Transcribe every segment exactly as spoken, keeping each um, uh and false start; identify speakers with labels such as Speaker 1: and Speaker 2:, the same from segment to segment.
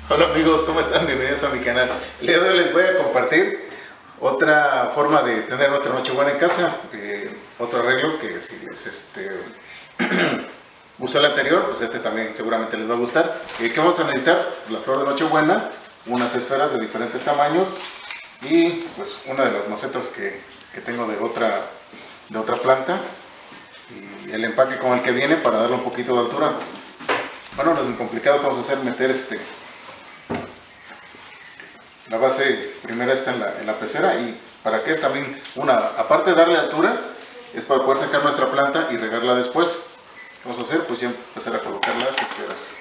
Speaker 1: Hola amigos, ¿cómo están? Bienvenidos a mi canal. El día de hoy les voy a compartir otra forma de tener nuestra Nochebuena en casa. Eh, otro arreglo que si les este, gustó el anterior, pues este también seguramente les va a gustar. Eh, ¿Qué vamos a necesitar? La flor de Nochebuena, unas esferas de diferentes tamaños y pues una de las macetas que, que tengo de otra, de otra planta. Y el empaque con el que viene para darle un poquito de altura. Bueno, no es muy complicado. Vamos a hacer meter este la base primero está en la, en la pecera, y para que es también una, aparte de darle altura, es para poder sacar nuestra planta y regarla después. ¿Qué vamos a hacer? Pues ya empezar a colocar las esferas.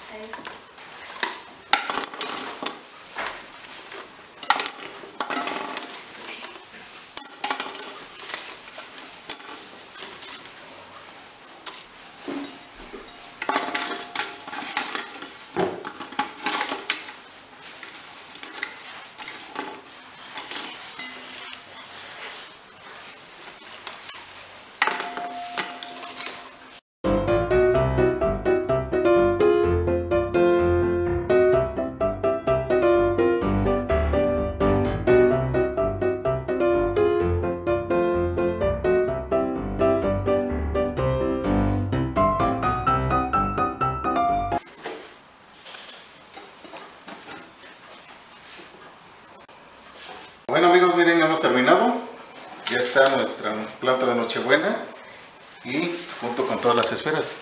Speaker 1: Bueno amigos, miren, ya hemos terminado. Ya está nuestra planta de Nochebuena y junto con todas las esferas.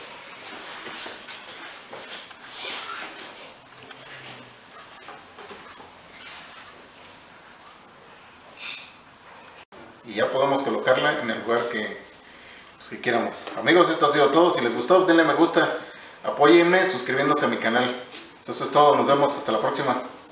Speaker 1: Y ya podemos colocarla en el lugar que, pues, que quieramos. Amigos, esto ha sido todo. Si les gustó, denle me gusta, apóyenme suscribiéndose a mi canal. Eso es todo, nos vemos hasta la próxima.